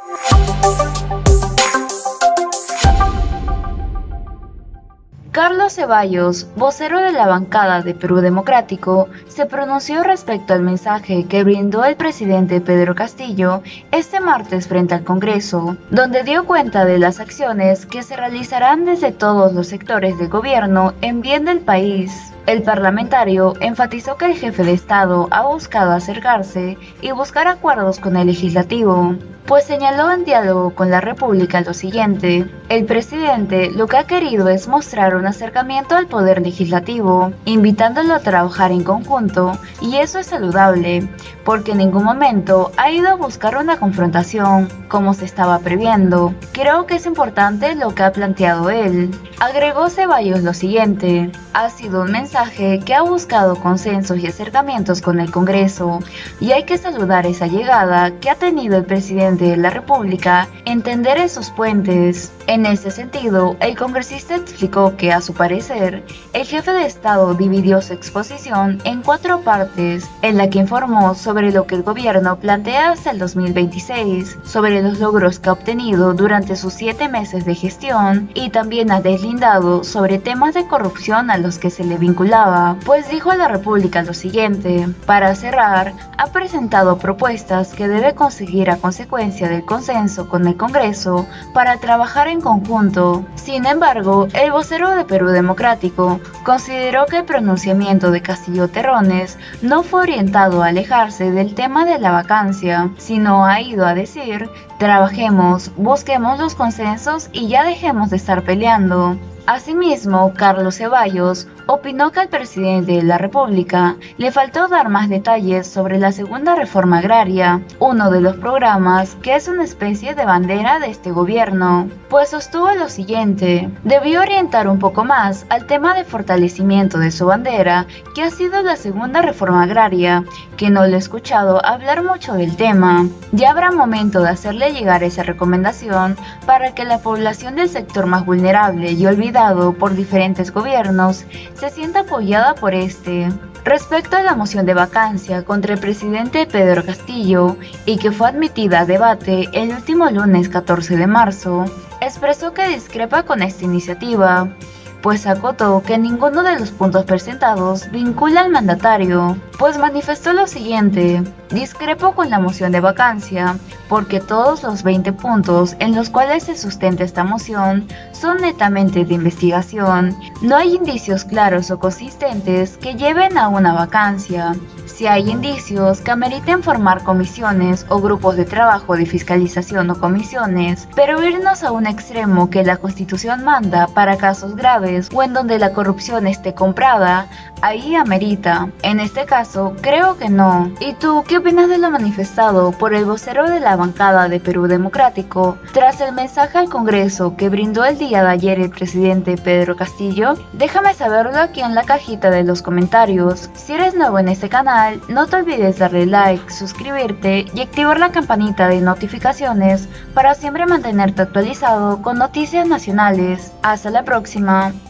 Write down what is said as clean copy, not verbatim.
Carlos Ceballos, vocero de la bancada de Perú Democrático, se pronunció respecto al mensaje que brindó el presidente Pedro Castillo este martes frente al Congreso, donde dio cuenta de las acciones que se realizarán desde todos los sectores del gobierno en bien del país. El parlamentario enfatizó que el jefe de Estado ha buscado acercarse y buscar acuerdos con el legislativo, pues señaló en diálogo con la República lo siguiente: el presidente lo que ha querido es mostrar un acercamiento al poder legislativo, invitándolo a trabajar en conjunto, y eso es saludable, porque en ningún momento ha ido a buscar una confrontación, como se estaba previendo. Creo que es importante lo que ha planteado él. Agregó Ceballos lo siguiente: ha sido un mensaje que ha buscado consensos y acercamientos con el Congreso, y hay que saludar esa llegada que ha tenido el presidente de la República en tender esos puentes. En ese sentido, el congresista explicó que, a su parecer, el jefe de Estado dividió su exposición en 4 partes, en la que informó sobre lo que el gobierno plantea hasta el 2026, sobre los logros que ha obtenido durante sus 7 meses de gestión, y también ha deslindado sobre temas de corrupción a los que se le vinculaba, pues dijo a la República lo siguiente: para cerrar, ha presentado propuestas que debe conseguir a consecuencia del consenso con el Congreso para trabajar en conjunto. Sin embargo, el vocero de Perú Democrático consideró que el pronunciamiento de Castillo Terrones no fue orientado a alejarse del tema de la vacancia, sino ha ido a decir: trabajemos, busquemos los consensos y ya dejemos de estar peleando. Asimismo, Carlos Ceballos opinó que al presidente de la República le faltó dar más detalles sobre la segunda reforma agraria, uno de los programas que es una especie de bandera de este gobierno, pues sostuvo lo siguiente: debió orientar un poco más al tema de fortalecimiento de su bandera, que ha sido la segunda reforma agraria, que no le he escuchado hablar mucho del tema. Ya habrá momento de hacerle llegar esa recomendación para que la población del sector más vulnerable y olvidada por diferentes gobiernos se sienta apoyada por este. Respecto a la moción de vacancia contra el presidente Pedro Castillo, y que fue admitida a debate el último lunes 14 de marzo, expresó que discrepa con esta iniciativa, pues acotó que ninguno de los puntos presentados vincula al mandatario, pues manifestó lo siguiente: discrepo con la moción de vacancia, porque todos los 20 puntos en los cuales se sustenta esta moción son netamente de investigación. No hay indicios claros o consistentes que lleven a una vacancia. Si hay indicios que ameriten formar comisiones o grupos de trabajo de fiscalización o comisiones, pero irnos a un extremo que la Constitución manda para casos graves o en donde la corrupción esté comprada, ahí amerita. En este caso, creo que no. ¿Y tú qué opinas de lo manifestado por el vocero de la bancada de Perú Democrático tras el mensaje al Congreso que brindó el día de ayer el presidente Pedro Castillo? Déjame saberlo aquí en la cajita de los comentarios. Si eres nuevo en este canal, no te olvides darle like, suscribirte y activar la campanita de notificaciones para siempre mantenerte actualizado con noticias nacionales. Hasta la próxima.